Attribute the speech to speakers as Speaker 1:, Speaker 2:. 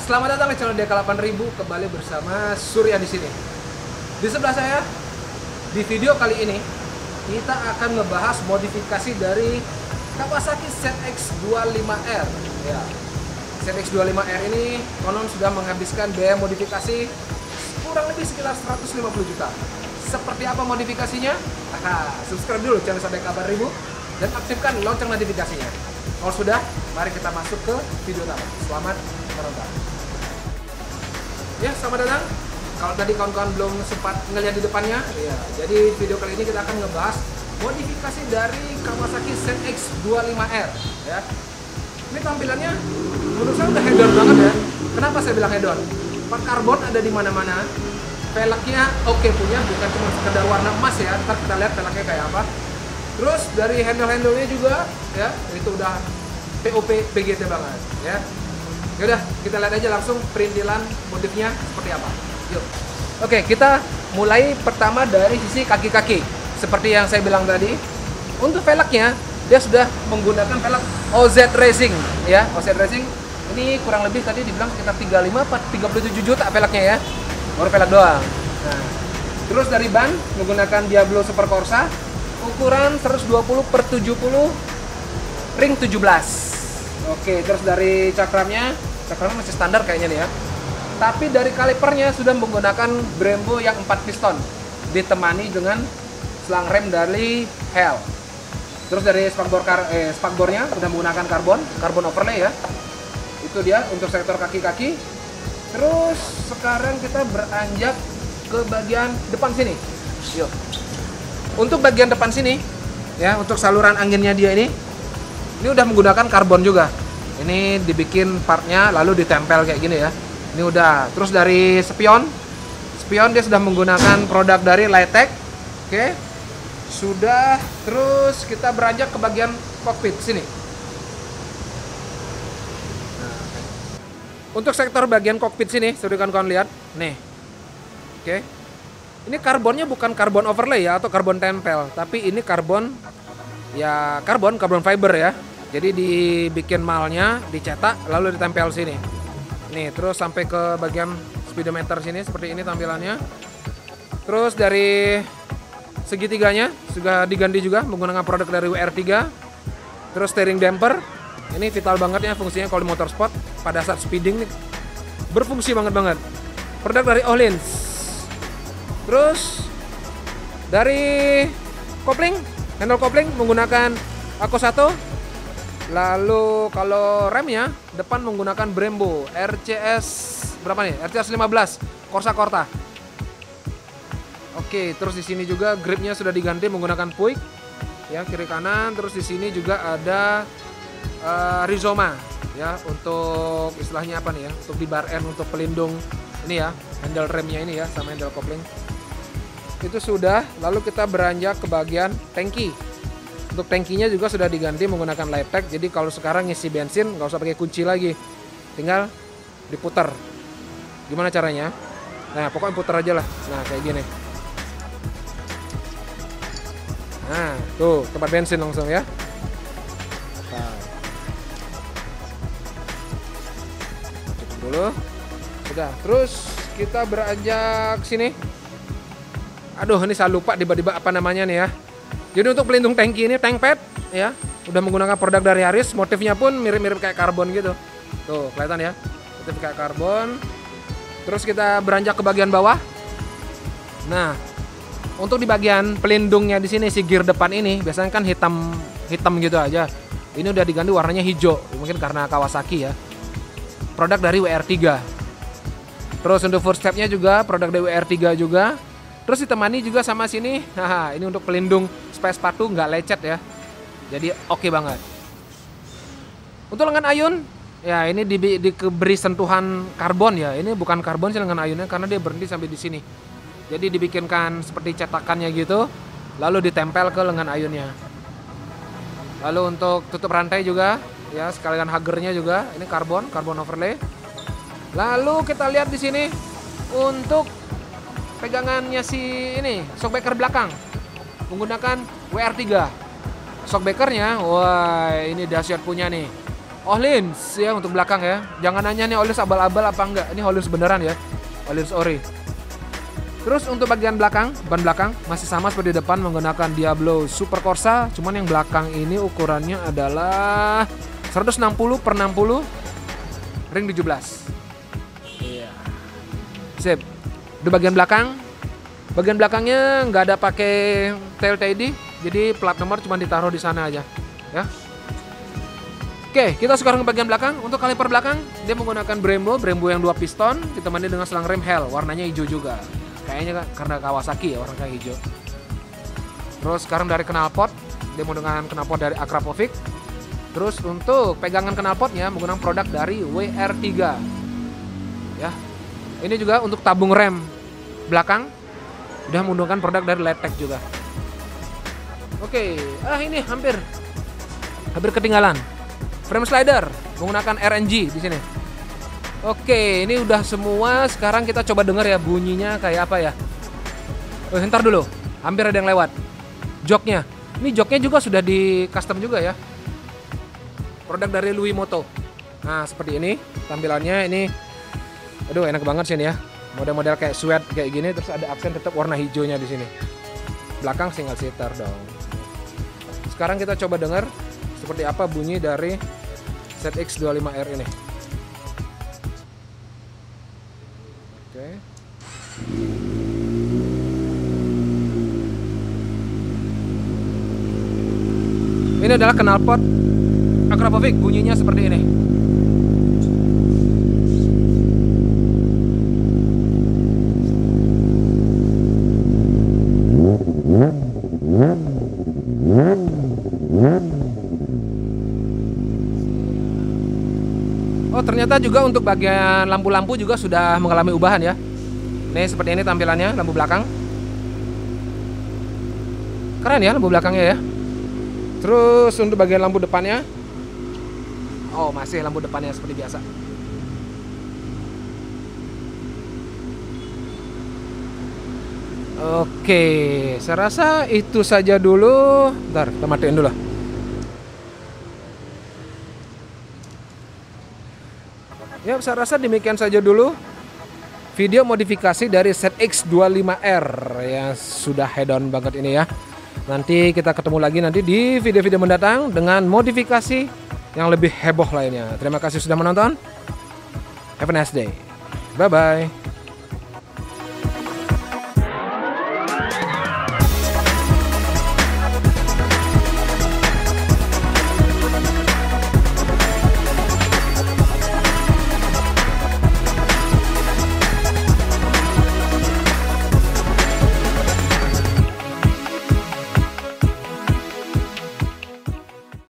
Speaker 1: Selamat datang di channel DK8000, kembali bersama Surya di sini. Di sebelah saya, di video kali ini kita akan ngebahas modifikasi dari Kawasaki ZX25R. Ya, ZX25R ini konon sudah menghabiskan biaya modifikasi kurang lebih sekitar 150 juta. Seperti apa modifikasinya? Subscribe dulu channel DK8000 dan aktifkan lonceng notifikasinya. Kalau sudah, mari kita masuk ke video utama. Selamat menonton. Ya, selamat datang. Kalau tadi kawan-kawan belum sempat ngelihat di depannya, ya. Jadi video kali ini kita akan ngebahas modifikasi dari Kawasaki ZX25R. Ya. Ini tampilannya menurut saya udah head-on banget ya. Kenapa saya bilang head-on? Part karbon ada di mana-mana. Velgnya oke punya, bukan cuma sekedar warna emas ya. Ntar kita lihat velgnya kayak apa. Terus dari handle-handlenya juga ya, itu udah POP PGT banget ya. Yaudah, kita lihat aja langsung perintilan motifnya seperti apa. Yuk. Oke, kita mulai pertama dari sisi kaki-kaki. Seperti yang saya bilang tadi, untuk velgnya dia sudah menggunakan velg OZ Racing ya. OZ Racing ini kurang lebih tadi dibilang sekitar 37 juta velgnya ya. Baru velg doang. Nah, terus dari ban menggunakan Diablo Super Corsa ukuran 120/70 ring 17. Oke, terus dari cakramnya masih standar kayaknya nih ya. Tapi dari kalipernya sudah menggunakan Brembo yang 4 piston ditemani dengan selang rem dari Hell. Terus dari spakbornya sudah menggunakan karbon overlay ya. Itu dia untuk sektor kaki-kaki. Terus sekarang kita beranjak ke bagian depan sini. Yuk. Untuk bagian depan sini, ya, untuk saluran anginnya dia ini udah menggunakan karbon juga. Ini dibikin partnya lalu ditempel kayak gini ya. Ini udah. Terus dari spion dia sudah menggunakan produk dari Lightech. Oke, sudah. Terus kita beranjak ke bagian kokpit sini. Nah, untuk sektor bagian kokpit sini, sudah kawan-kawan lihat, nih. Oke. Ini karbonnya bukan karbon overlay ya atau karbon tempel, tapi ini karbon ya karbon fiber ya. Jadi dibikin malnya, dicetak lalu ditempel sini. Nih, terus sampai ke bagian speedometer sini seperti ini tampilannya. Terus dari segitiganya sudah diganti juga menggunakan produk dari WR3. Terus steering damper. Ini vital banget ya fungsinya kalau di motorsport pada saat speeding nih. Berfungsi banget. Produk dari Öhlins. Terus dari handle kopling menggunakan Akos 1. Lalu kalau remnya depan menggunakan Brembo RCS berapa nih? RCS 15 Corsa Corta. Oke, terus di sini juga gripnya sudah diganti menggunakan Puig ya, kiri kanan. Terus di sini juga ada Rizoma ya, untuk istilahnya apa nih ya? Untuk di bar end untuk pelindung ini ya, handle remnya ini ya sama handle kopling. Itu sudah, lalu kita beranjak ke bagian tangki. Untuk tangkinya juga sudah diganti menggunakan Lightech. Jadi kalau sekarang ngisi bensin nggak usah pakai kunci lagi, tinggal diputar. Gimana caranya? Nah, pokoknya putar aja lah. Nah, kayak gini. Nah, tuh tempat bensin langsung ya. Nah. Cukup dulu. Sudah, terus kita beranjak sini. Aduh, ini saya lupa tiba-tiba apa namanya nih ya. Jadi untuk pelindung tangki ini tank pad ya, udah menggunakan produk dari Harris. Motifnya pun mirip-mirip kayak karbon gitu. Tuh, kelihatan ya. Motif kayak karbon. Terus kita beranjak ke bagian bawah. Nah, untuk di bagian pelindungnya di sini si gear depan ini biasanya kan hitam gitu aja. Ini udah diganti warnanya hijau, mungkin karena Kawasaki ya. Produk dari WR3. Terus untuk footstepnya juga produk dari WR3 juga. Terus ditemani juga sama sini, ini untuk pelindung supaya sepatu nggak lecet ya. Jadi oke banget. Untuk lengan ayun, ya ini diberi sentuhan karbon ya. Ini bukan karbon sih lengan ayunnya karena dia berhenti sampai di sini. Jadi dibikinkan seperti cetakannya gitu, lalu ditempel ke lengan ayunnya. Lalu untuk tutup rantai juga, ya sekalian hagernya juga, ini karbon overlay. Lalu kita lihat di sini untuk pegangannya si ini shockbreaker belakang menggunakan WR3. Shockbreakernya, wah ini dahsyat punya nih. Öhlins ya untuk belakang ya. Jangan nanya nih Öhlins abal-abal apa enggak. Ini Öhlins beneran ya. Öhlins ori. Terus untuk bagian belakang, ban belakang masih sama seperti depan menggunakan Diablo Super Corsa, cuman yang belakang ini ukurannya adalah 160/60 ring 17. Iya. Sip. Di bagian belakang, bagian belakangnya nggak ada pakai tail TID, jadi plat nomor cuma ditaruh di sana aja, ya. Oke, kita sekarang ke bagian belakang. Untuk kaliper belakang, dia menggunakan Brembo yang 2 piston, ditemani dengan selang rem Hell, warnanya hijau juga. Kayaknya karena Kawasaki ya warna hijau. Terus sekarang dari knalpot, dia menggunakan knalpot dari Akrapovic. Terus untuk pegangan knalpotnya menggunakan produk dari WR3. Ya. Ini juga untuk tabung rem belakang udah menggunakan produk dari Letek juga. Oke, ini hampir ketinggalan. Frame slider menggunakan RNG di sini. Oke, ini udah semua. Sekarang kita coba dengar ya bunyinya kayak apa ya. Ntar dulu, hampir ada yang lewat. Joknya, ini joknya juga sudah di custom juga ya. Produk dari Louis Moto. Nah seperti ini tampilannya ini. Aduh enak banget sih ini ya. Model-model kayak suede kayak gini, terus ada aksen tetap warna hijaunya di sini. Belakang single seater dong. Sekarang kita coba dengar seperti apa bunyi dari ZX25R ini. Oke. Ini adalah knalpot Akrapovic, bunyinya seperti ini. Oh ternyata juga untuk bagian lampu-lampu juga sudah mengalami ubahan ya. Nih seperti ini tampilannya lampu belakang. Keren ya lampu belakangnya ya. Terus untuk bagian lampu depannya, oh masih lampu depannya seperti biasa. Oke, saya rasa itu saja dulu. Bentar, kita matiin dulu. Ya, saya rasa demikian saja dulu video modifikasi dari ZX25R yang sudah head on banget ini ya. Nanti kita ketemu lagi nanti di video-video mendatang dengan modifikasi yang lebih heboh lainnya. Terima kasih sudah menonton. Have a nice day. Bye-bye.